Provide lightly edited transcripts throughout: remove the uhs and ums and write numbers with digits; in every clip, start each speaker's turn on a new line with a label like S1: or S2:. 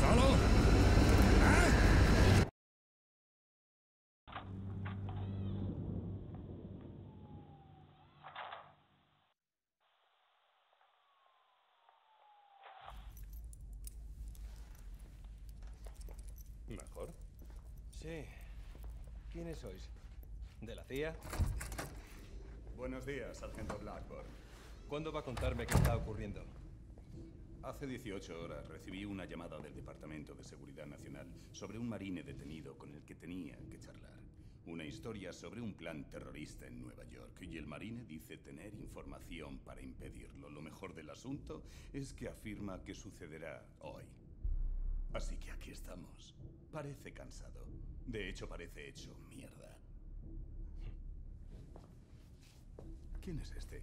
S1: ¿Solo? ¿Ah?
S2: ¿Mejor? Sí. ¿Quiénes sois? ¿De la CIA?
S1: Buenos días, sargento Blackburn.
S2: ¿Cuándo va a contarme qué está ocurriendo?
S1: Hace 18 horas recibí una llamada del Departamento de Seguridad Nacional sobre un marine detenido con el que tenía que charlar. Una historia sobre un plan terrorista en Nueva York, y el marine dice tener información para impedirlo. Lo mejor del asunto es que afirma que sucederá hoy. Así que aquí estamos. Parece cansado. De hecho, parece hecho mierda. ¿Quién es este?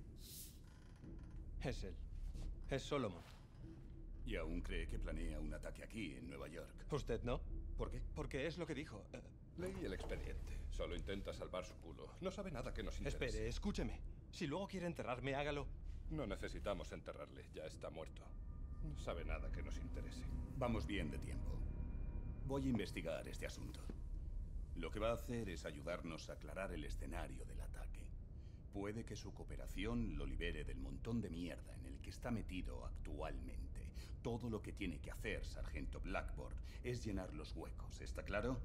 S2: Es él. Es Solomon.
S1: ¿Y aún cree que planea un ataque aquí, en Nueva York?
S2: ¿Usted no? ¿Por qué? Porque es lo que dijo.
S3: Leí el expediente. Solo intenta salvar su culo. No sabe nada que nos interese.
S2: Espere, escúcheme. Si luego quiere enterrarme, hágalo.
S3: No necesitamos enterrarle. Ya está muerto. No sabe nada que nos interese.
S1: Vamos bien de tiempo. Voy a investigar este asunto. Lo que va a hacer es ayudarnos a aclarar el escenario del ataque. Puede que su cooperación lo libere del montón de mierda en el que está metido actualmente. Todo lo que tiene que hacer, sargento Blackburn, es llenar los huecos. ¿Está claro?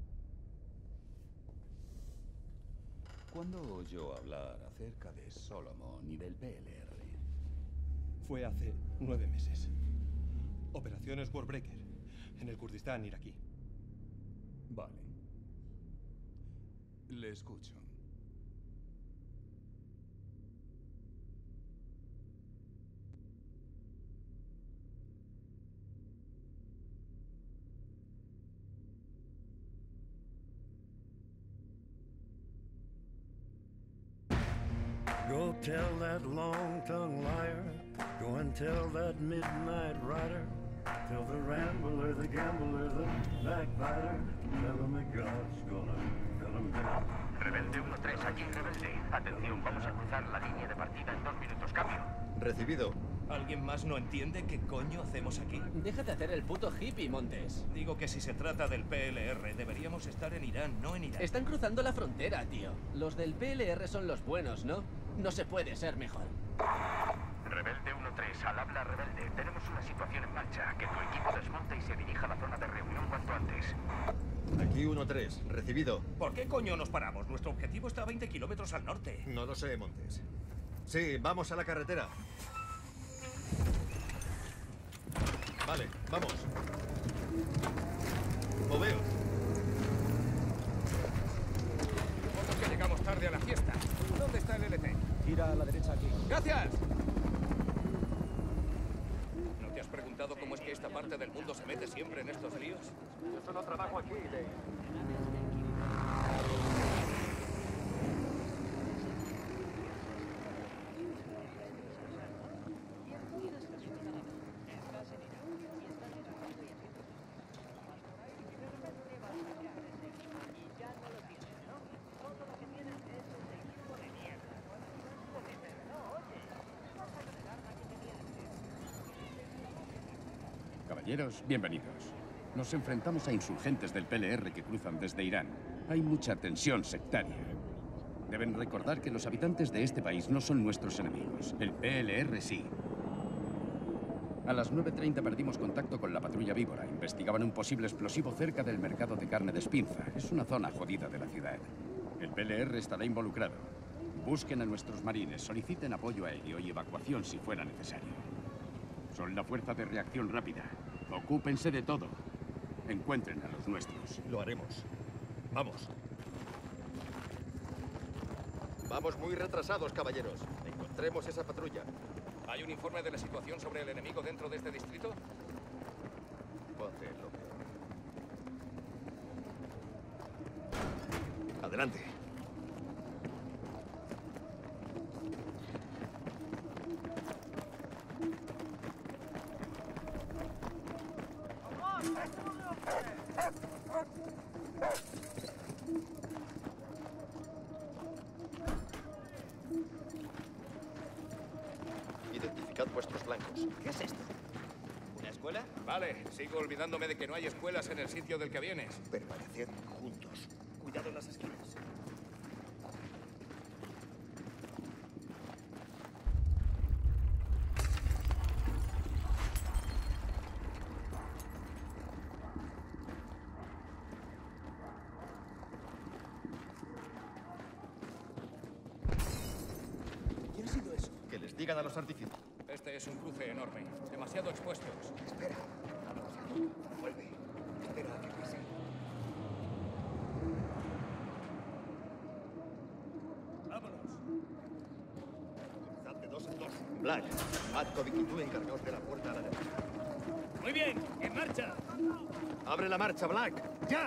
S1: ¿Cuándo oyó hablar acerca de Solomon y del PLR?
S2: Fue hace 9 meses. Operaciones Warbreaker, en el Kurdistán iraquí.
S1: Vale. Le escucho.
S4: Go tell that long-tongued liar. Go and tell that midnight rider. Tell the rambler, the gambler, the backbiter. Tell him that God's gonna cut him down.
S5: Rebelde 1-3, aquí Rebelde. Atención, vamos a cruzar la línea de partida en 2 minutos. Cambio.
S6: Recibido.
S2: ¿Alguien más no entiende qué coño hacemos aquí?
S7: Deja de hacer el puto hippie, Montes.
S2: Digo que si se trata del PLR, deberíamos estar en Irán, no en Irak.
S7: Están cruzando la frontera, tío. Los del PLR son los buenos, ¿no? No se puede ser mejor.
S5: Rebelde 1-3, al habla Rebelde. Tenemos una situación en marcha. Que tu equipo desmonte y se dirija a la zona de reunión cuanto antes.
S6: Aquí 1-3. Recibido.
S2: ¿Por qué coño nos paramos? Nuestro objetivo está a 20 kilómetros al norte.
S6: No lo sé, Montes. Sí, vamos a la carretera. Vale, vamos. Moveos.
S5: Supongo que llegamos tarde a la fiesta. ¿Dónde está el LT?
S7: Gira a la derecha aquí.
S5: ¡Gracias!
S2: ¿No te has preguntado cómo es que esta parte del mundo se mete siempre en estos líos?
S5: Yo solo trabajo aquí, Dave.
S8: Caballeros, bienvenidos. Nos enfrentamos a insurgentes del PLR que cruzan desde Irán. Hay mucha tensión sectaria. Deben recordar que los habitantes de este país no son nuestros enemigos. El PLR sí. A las 9:30 perdimos contacto con la patrulla Víbora. Investigaban un posible explosivo cerca del mercado de carne de Espinza. Es una zona jodida de la ciudad. El PLR estará involucrado. Busquen a nuestros marines, soliciten apoyo aéreo y evacuación si fuera necesario. Son la fuerza de reacción rápida. Ocúpense de todo. Encuentren a los nuestros.
S6: Lo haremos. Vamos. Vamos muy retrasados, caballeros. Encontremos esa patrulla.
S5: ¿Hay un informe de la situación sobre el enemigo dentro de este distrito?
S6: Ponte lo peor. Adelante. Identificad vuestros blancos.
S7: ¿Qué es esto? ¿Una
S9: escuela?
S3: Vale, sigo olvidándome de que no hay escuelas en el sitio del que vienes.
S6: Permaneced juntos. Cuidado en las esquinas.
S9: ¿Qué ha sido eso?
S6: Que les digan a los artificios.
S3: Este es un cruce enorme. Demasiado expuestos.
S6: Espera. Vuelve. Espera a que pase.
S9: ¡Vámonos!
S6: Avanzad de 2 en 2. Black, Matkovic y tú encargaos de la puerta a la derecha.
S9: ¡Muy bien! ¡En marcha!
S6: ¡Abre la marcha, Black! ¡Ya!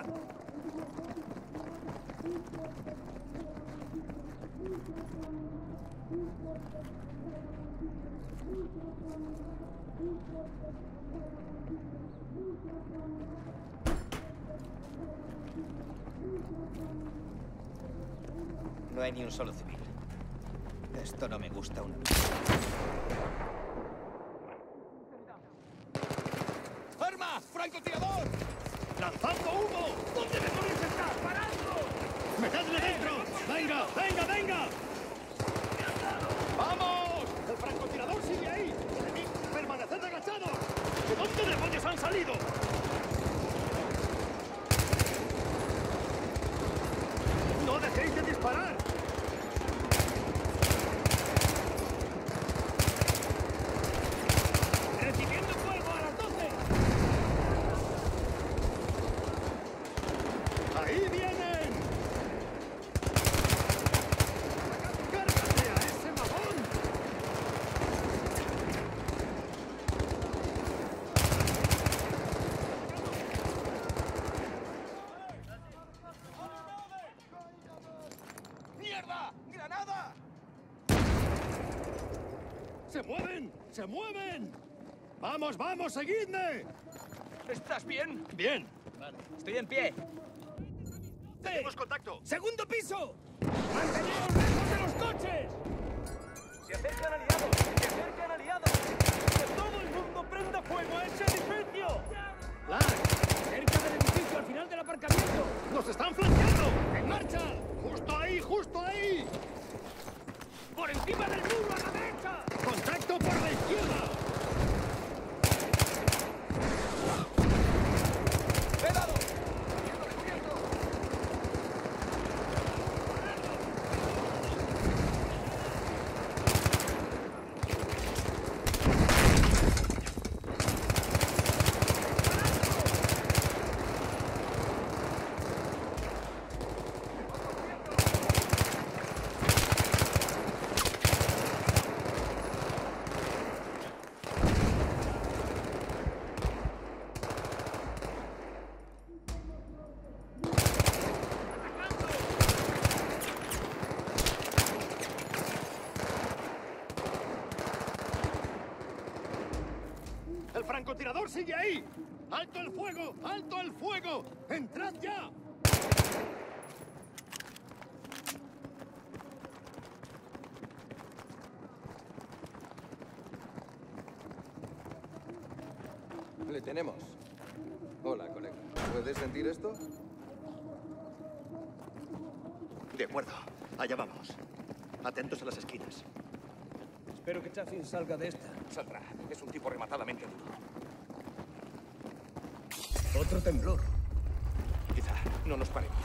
S9: No hay ni un solo civil. Esto no me gusta una...
S3: ¡Arma! ¡Francotirador!
S4: ¡Lanzando humo! ¿Dónde demonios está? ¡Paradlo! ¡Metedle dentro! ¡Venga, venga, venga! ¡Vamos! ¡El francotirador sigue ahí! ¡Enemigos! ¡Permaneced agachados! ¿De dónde demonios han salido? ¡No dejéis de disparar! ¡Recibiendo fuego a las 12! ¡Ahí vienen! ¡Cárgate a ese mamón!
S3: ¡Mierda! ¡Granada!
S4: ¡Se mueven! ¡Se mueven! ¡Vamos, vamos, seguidme!
S9: ¿Estás bien?
S4: Bien.
S9: Vale. Estoy en pie.
S6: ¡Tenemos contacto!
S4: ¡Segundo piso! ¡Manteneos lejos de los coches!
S9: ¡Se acercan aliados! ¡Se acercan aliados! ¡Que todo el mundo prenda fuego a ese edificio!
S4: ¡Black! ¡Cerca del edificio, al final del aparcamiento! ¡Nos están flanqueando! ¡En marcha! ¡Justo ahí, justo ahí!
S9: ¡Por encima del muro a la derecha!
S4: ¡Contacto por la izquierda!
S3: ¡He dado!
S4: ¡El francotirador sigue ahí! ¡Alto el fuego! ¡Alto el fuego! ¡Entrad ya!
S6: Le tenemos. Hola, colega. ¿Puedes sentir esto? De acuerdo. Allá vamos. Atentos a las esquinas.
S9: Espero que Chaffin salga de esta.
S3: Saldrá. Es un tipo rematadamente duro.
S9: Otro temblor.
S3: Quizá no nos paremos.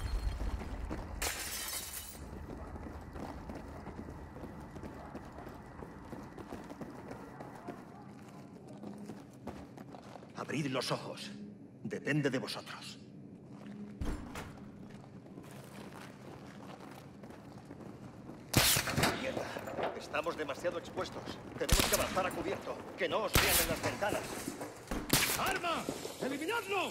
S6: Abrid los ojos. Depende de vosotros. Mierda. Estamos demasiado expuestos. Tenemos que avanzar a cubierto. Que no os vean en las ventanas.
S4: ¡Arma! ¡Eliminadlo!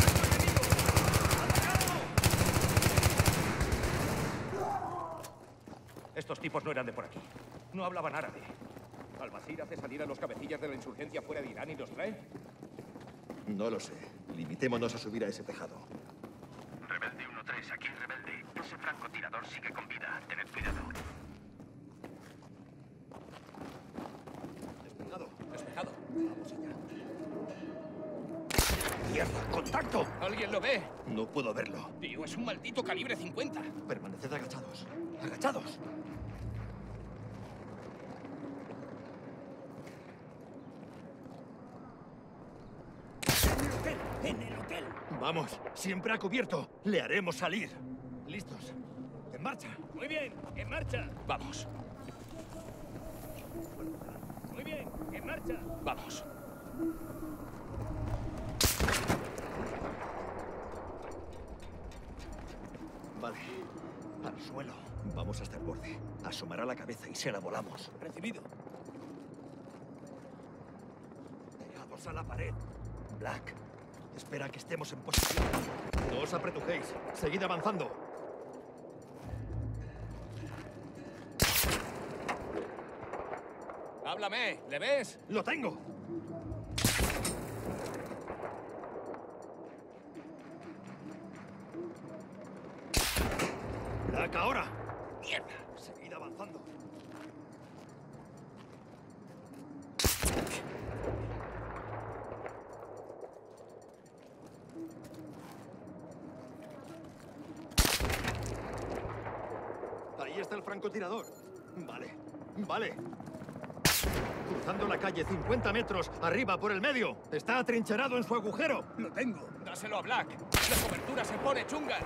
S3: Estos tipos no eran de por aquí. No hablaban árabe. ¿Al-Basir hace salir a los cabecillas de la insurgencia fuera de Irán y los trae?
S6: No lo sé. Limitémonos a subir a ese tejado.
S5: Rebelde 1-3, aquí Rebelde. Ese francotirador sigue con vida. Tened cuidado.
S6: Despejado.
S3: Despejado. Vamos allá.
S6: ¡Mierda! ¡Contacto!
S3: ¿Alguien lo ve?
S6: No puedo verlo.
S3: Tío, es un maldito calibre 50.
S6: Permaneced agachados. ¡Agachados!
S9: ¡En el hotel!
S6: Vamos, siempre a cubierto. Le haremos salir. ¿Listos? ¡En marcha!
S9: Muy bien, en marcha.
S3: Vamos,
S9: Muy bien, en marcha.
S3: vamos.
S6: Vale. Al suelo. Vamos hasta el borde. Asomará la cabeza y se la volamos.
S9: Recibido.
S6: Pegados a la pared. Black, espera que estemos en posición. No os apretujéis. Seguid avanzando.
S3: Háblame, ¿le ves?
S6: ¡Lo tengo! Black, ahora.
S3: ¡Mierda!
S6: Seguid avanzando. Ahí está el francotirador. Vale, vale. Cruzando la calle 50 metros, arriba por el medio. Está atrincherado en su agujero.
S9: Lo tengo.
S3: Dáselo a Black. La cobertura se pone chunga.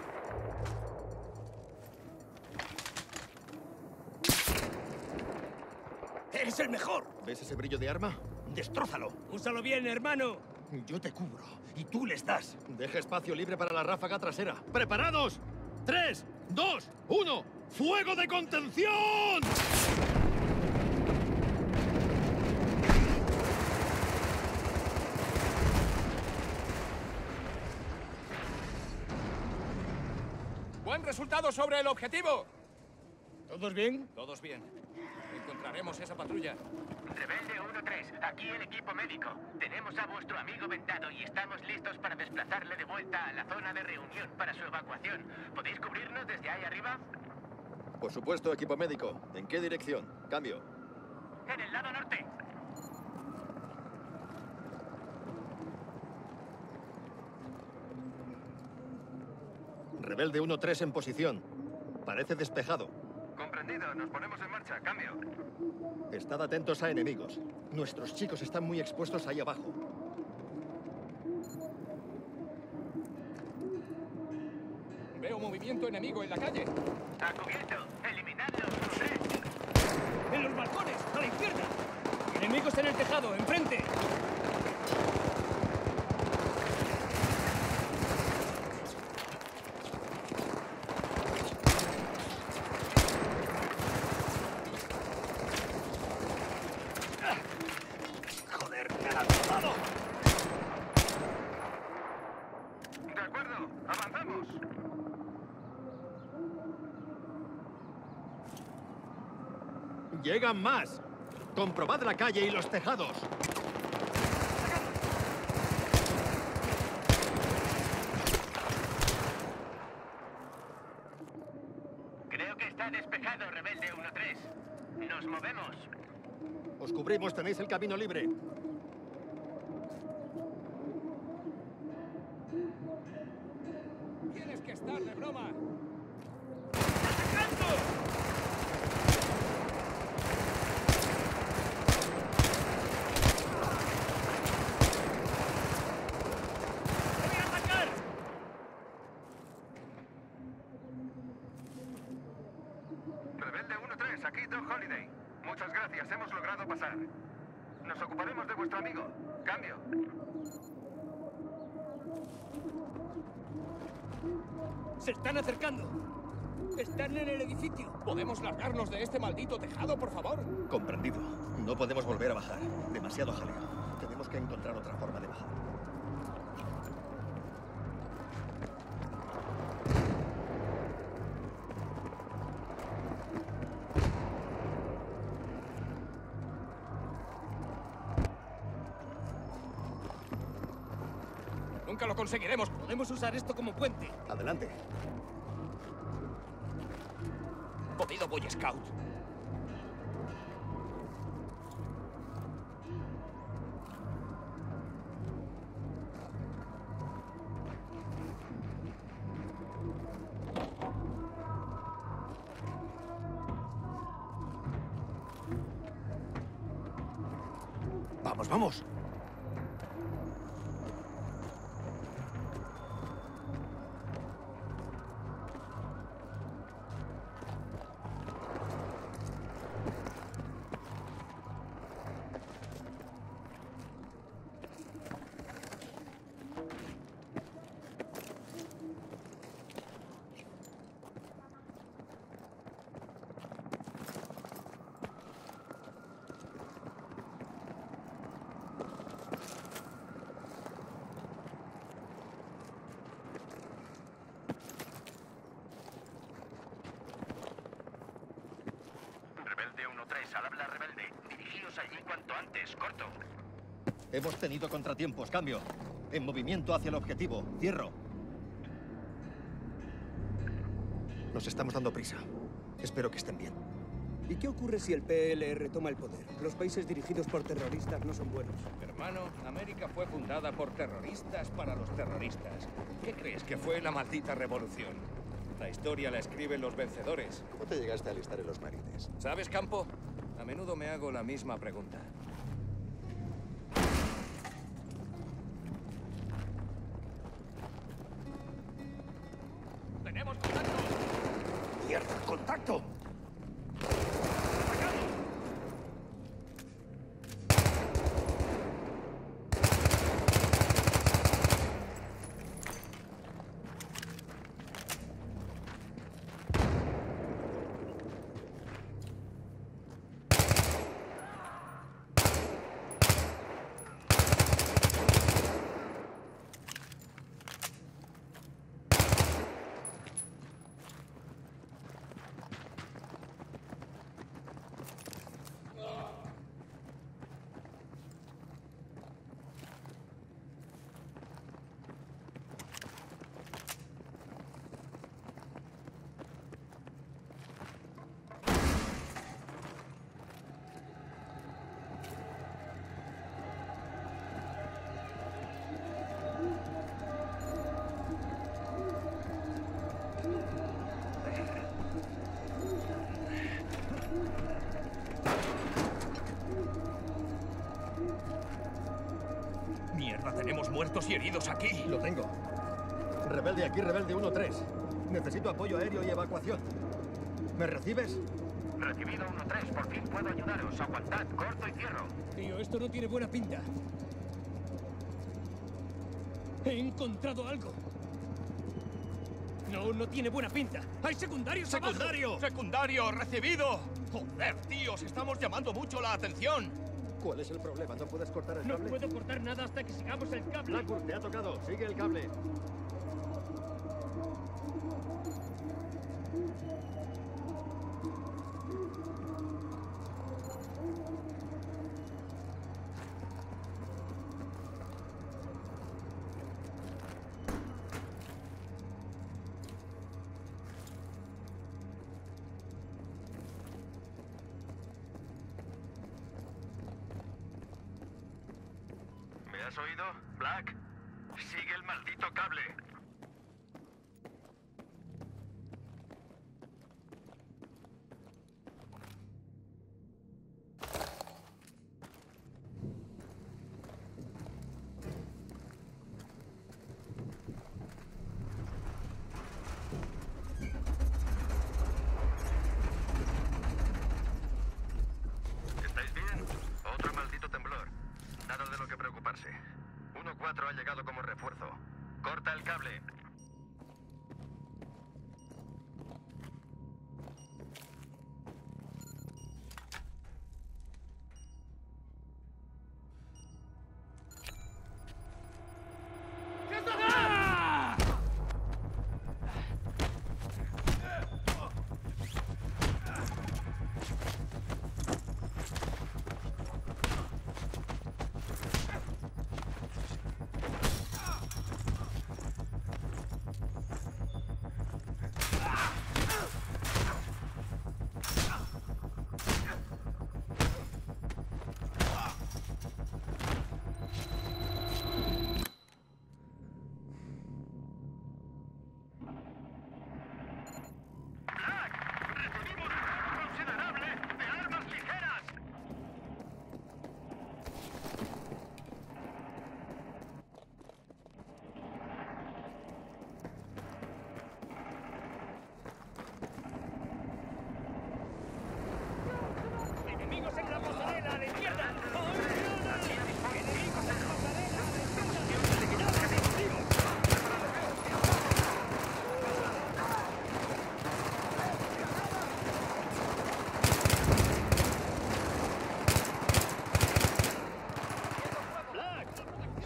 S9: ¡Eres el mejor!
S6: ¿Ves ese brillo de arma? ¡Destrózalo!
S9: Úsalo bien, hermano.
S6: Yo te cubro y tú les das. Deja espacio libre para la ráfaga trasera. ¡Preparados! 3, 2, 1. ¡Fuego de contención!
S3: Buen resultado sobre el objetivo.
S9: ¿Todos bien?
S3: Todos bien. Encontraremos esa patrulla.
S5: Rebelde 1-3, aquí el equipo médico. Tenemos a vuestro amigo vendado y estamos listos para desplazarle de vuelta a la zona de reunión para su evacuación. ¿Podéis cubrirnos desde ahí arriba?
S6: Por supuesto, equipo médico. ¿En qué dirección? Cambio.
S5: En el lado norte.
S6: Rebelde 1-3 en posición. Parece despejado.
S5: Comprendido, nos ponemos en marcha. Cambio.
S6: Estad atentos a enemigos. Nuestros chicos están muy expuestos ahí abajo.
S3: Veo movimiento enemigo en la calle.
S5: A cubierto. Eliminadlos, 1-3.
S9: ¡En los balcones! ¡A la izquierda! ¡Enemigos en el tejado! ¡Enfrente!
S6: ¡Joder, me han alcanzado!
S5: De acuerdo, avanzamos.
S6: ¡Llegan más! Comprobad la calle y los tejados.
S5: Creo que está despejado, Rebelde 1-3. Nos movemos.
S6: Os cubrimos, tenéis el camino libre.
S3: Tienes que estar de broma.
S9: ¡Voy a atacar!
S5: Rebelde 1-3, aquí Doc Holiday. Muchas gracias, hemos logrado pasar. Nos ocuparemos de vuestro amigo. Cambio.
S9: ¡Se están acercando! ¡Están en el edificio!
S3: ¿Podemos largarnos de este maldito tejado, por favor?
S6: Comprendido. No podemos volver a bajar. Demasiado jaleo. Tenemos que encontrar otra forma de bajar.
S3: Nunca lo conseguiremos.
S9: Podemos usar esto como puente.
S6: Adelante.
S3: Jodido Boy Scout.
S6: Vamos, vamos.
S5: Rebelde 1-3, al habla rebelde. Dirigíos allí cuanto antes, corto.
S6: Hemos tenido contratiempos. Cambio. En movimiento hacia el objetivo. Cierro. Nos estamos dando prisa. Espero que estén bien.
S10: ¿Y qué ocurre si el PLR toma el poder? Los países dirigidos por terroristas no son buenos.
S3: Hermano, América fue fundada por terroristas para los terroristas. ¿Qué crees que fue la maldita revolución? La historia la escriben los vencedores.
S11: ¿Cómo te llegaste a alistar en los marines?
S3: ¿Sabes, Campo? A menudo me hago la misma pregunta. ¡Tenemos contacto!
S6: ¡Mierda! ¡Contacto!
S3: ¡Mierda! Tenemos muertos y heridos aquí.
S6: Lo tengo. Rebelde aquí, Rebelde 1-3. Necesito apoyo aéreo y evacuación. ¿Me recibes?
S5: Recibido 1-3, por fin puedo ayudaros. Aguantad, corto y cierro.
S10: Tío, esto no tiene buena pinta. He encontrado algo. No, no tiene buena pinta. ¡Hay secundarios abajo!
S3: ¡Secundario! ¡Secundario! ¡Recibido! ¡Joder, tíos! Estamos llamando mucho la atención.
S6: ¿Cuál es el problema? ¿No puedes cortar el
S10: No
S6: cable?
S10: puedo cortar nada hasta que sigamos el cable.
S6: Blackburn, te ha tocado. Sigue el cable.
S5: ¿Me has oído, Black? Sigue el maldito cable. ¿Estáis bien? Otro maldito temblor. Nada de lo que preocuparse. 1-4 ha llegado como refuerzo. Corta el cable.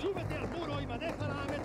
S6: ¡Súbete al muro y maneja la ametralladora!